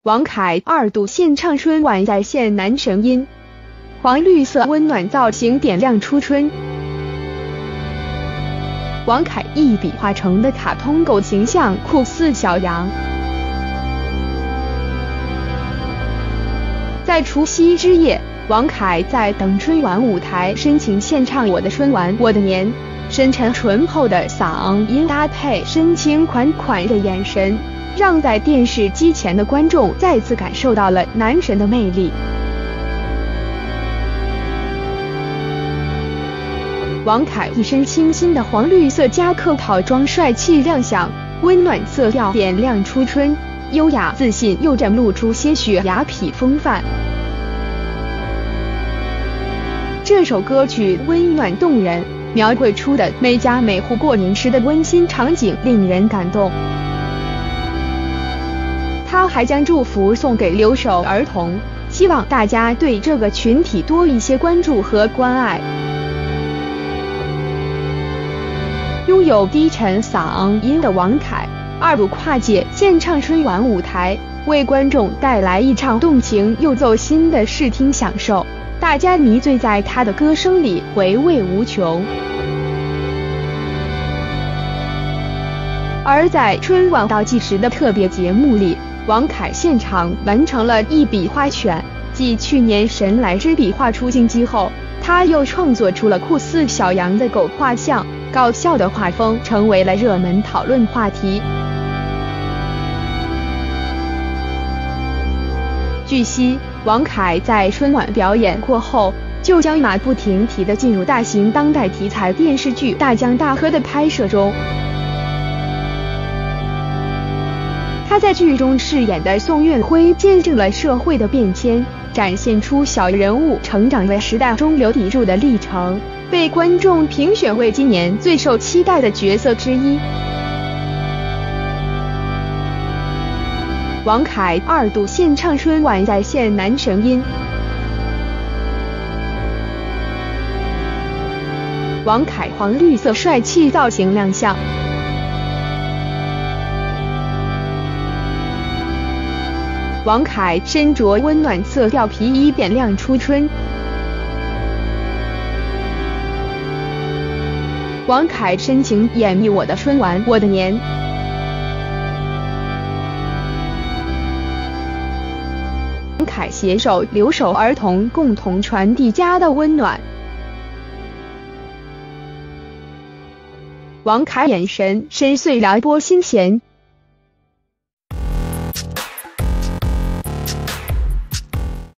王凯2度献唱春晚再现男神音，黄绿色温暖造型点亮初春。王凯一笔画成的卡通狗形象酷似小羊。在除夕之夜，王凯在等春晚舞台深情献唱《我的春晚我的年》，深沉醇厚的嗓音搭配深情款款的眼神，让在电视机前的观众再次感受到了男神的魅力。王凯一身清新的黄绿色夹克套装帅气亮相，温暖色调点亮初春，优雅自信又展露出些许雅痞风范。这首歌曲温暖动人，描绘出的每家每户过年时的温馨场景令人感动。他还将祝福送给留守儿童，希望大家对这个群体多一些关注和关爱。拥有低沉嗓音的王凯2度跨界献唱春晚舞台，为观众带来一场动情又走心的视听享受，大家迷醉在他的歌声里，回味无穷。而在春晚倒计时的特别节目里，王凯现场完成了一笔画全，继去年神来之笔画出金鸡后，他又创作出了酷似小羊的狗画像，搞笑的画风成为了热门讨论话题。据悉，王凯在春晚表演过后，就将马不停蹄地进入大型当代题材电视剧《大江大河》的拍摄中。他在剧中饰演的宋运辉见证了社会的变迁，展现出小人物成长为时代中流砥柱的历程，被观众评选为今年最受期待的角色之一。王凯2度献唱春晚再现男神音。王凯黄绿色帅气造型亮相。王凯身着温暖色调皮衣点亮初春。王凯深情演绎《我的春晚我的年》。王凯携手留守儿童，共同传递家的温暖。王凯眼神深邃撩拨心弦，